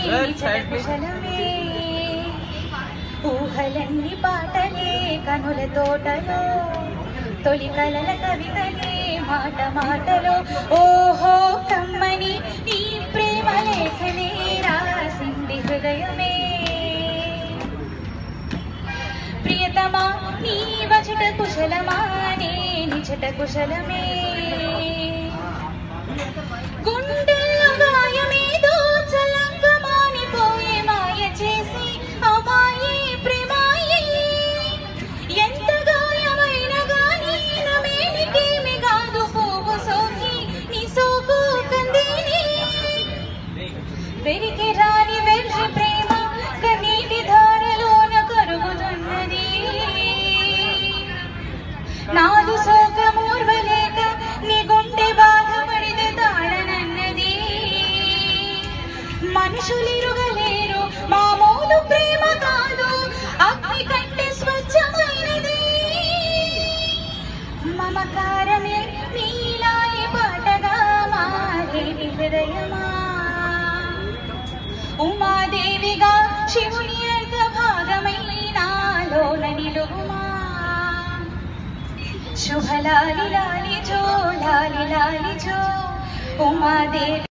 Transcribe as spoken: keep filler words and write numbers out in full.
కుశలమే ఊహలన్నీ పాటలే కనుల తోటలో తొలి కలల కవితలే మాట మాటలో ఓహో కమ్మని నీ ప్రేమ లేఖనే రాసింది హృదయమే ప్రియతమా నీ వచట కుశలమా నే నిచట కుశలమే గుండెల్లో గాయమేదో చలంకమానిపోయే మాయ చేసి అమాయే ప్రేమాయే ఎంత గాయమైన గాని నమేనికేమి కాదు పోవు సోకి నీ సోకు కందిని వెరికి రాని వెర్రి ప్రేమ కన్నీటి ధారలోన కరుగుతున్నది నాదు సోకమూర్వలేక నీ గుండె బాధపడితే తాళనన్నది మనుషులిరుగలేరు మామూలు ప్రేమ కాదు అగ్ని కంటే స్వచ్ఛమైనది మమకారమే నీలాయి పాటగా మారేది హృదయమా ఉమాదేవిగా శివుని అర్ధ భాగమై నాలోన నిలువుమా శుభ లాలి లాలి జో లాలి లాలి జో ఉమాదేవి